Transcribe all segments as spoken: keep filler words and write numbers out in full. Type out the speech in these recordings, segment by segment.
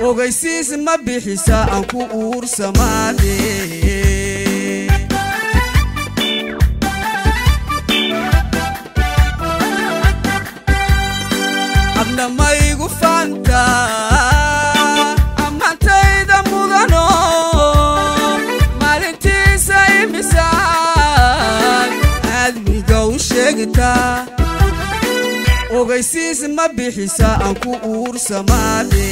ogeysiis ma bixisa aan ku uursamaade adna maygu fanta amantayda mudano maalintiisa imisaan aadmiga u sheegtaa ogeysiis ma bixisa aan ku uursamaade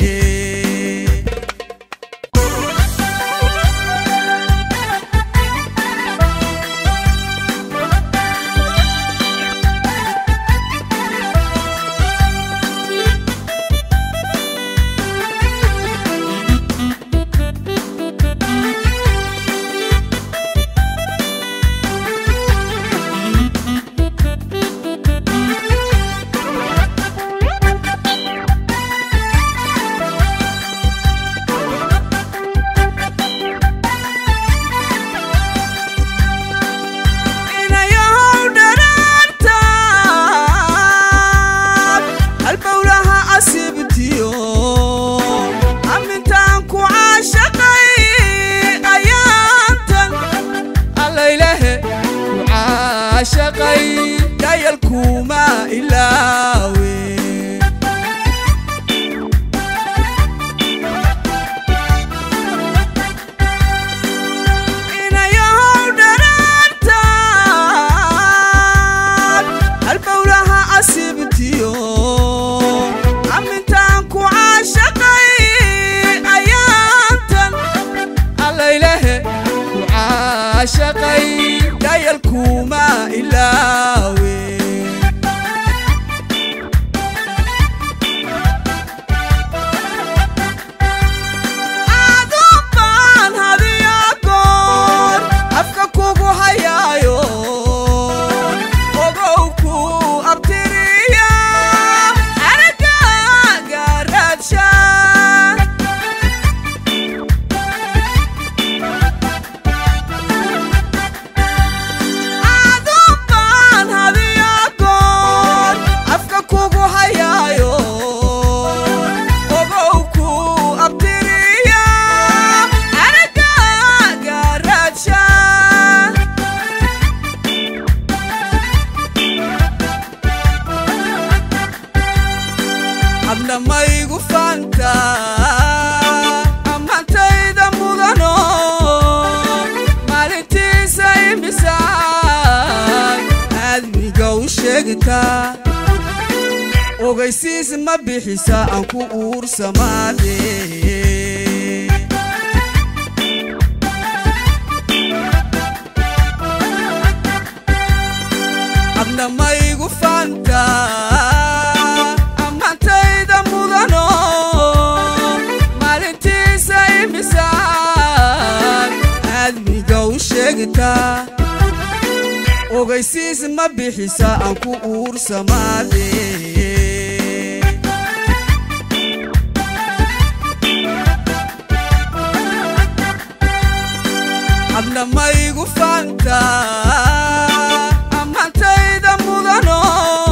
عاشقي دايلكو ما إلاوي إنا يهو درانتان البولها أسيبتيو عمنتانكو عاشقي أيانتان الليلة عاشقي دايلكو ما إلاوي أدوبان هذي أكون أفكاكوكو هيايون وغوكو أبتريا أرقا قرد شان ما يغفانتا amantayda mudano maalintiisa imisaan aadmiga u sheegtaa ogeysiis ma bixisa aan ku uursamaade adna ma yغفانتا ogeysiis ma bixisa aan ku uursamaade adna ma yغفانتا amantayda mudano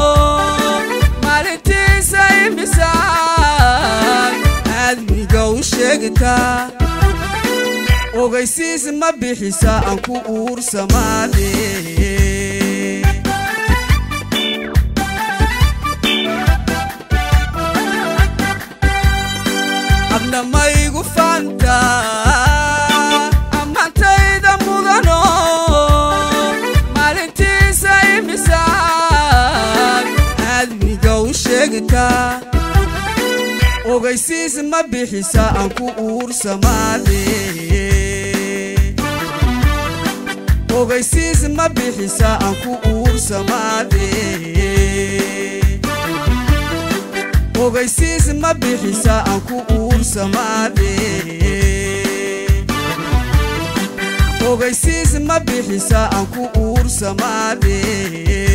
maalintiisa imisaan aadmiga u sheegtaa ogeysiis ma bixisa aan ku uursamaade adna ma yغفانتا amantayda mudano maalintiisa imisaan aadmiga u sheegtaa ogeysiis ma bixisa aan ku uursamaade ogeysiis ma bixisa aan ku uursamaade ogeysiis ma bixisa aan ku uursamaade ogeysiis ma bixisa aan ku uursamaade